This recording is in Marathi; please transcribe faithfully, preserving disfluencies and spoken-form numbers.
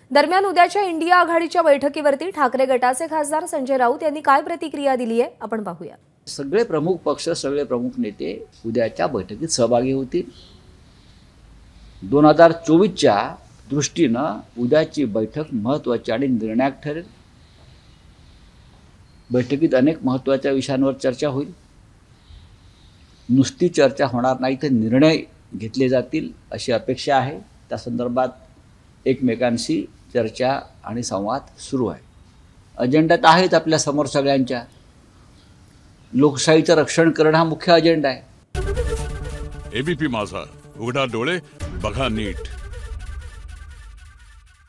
दरम्यान उद्याच्या इंडिया आघाडीच्या बैठकीवरती ठाकरे गटाचे खासदार संजय राऊत यांनी काय प्रतिक्रिया दिली आहे आपण पाहूया। सगळे प्रमुख पक्ष सगळे प्रमुख नेते उद्याच्या बैठकीत सहभागी होतील। दोन हजार चोवीसच्या दृष्टीनं उद्याची बैठक महत्त्वाची आणि निर्णायक ठरेल। बैठकीत अनेक महत्त्वाच्या विषयांवर चर्चा होईल। नुसती चर्चा होणार नाही तर निर्णय घेतले जातील अशी अपेक्षा आहे। त्या संदर्भात एकमेकांशी चर्चा आणि संवाद सुरू आहे। अजेंडात आहेत आपल्या समोर सगळ्यांच्या। लोकशाहीचं रक्षण करणं हा मुख्य अजेंडा आहे। एबीपी माझा, उघडा डोळे बघा नीट।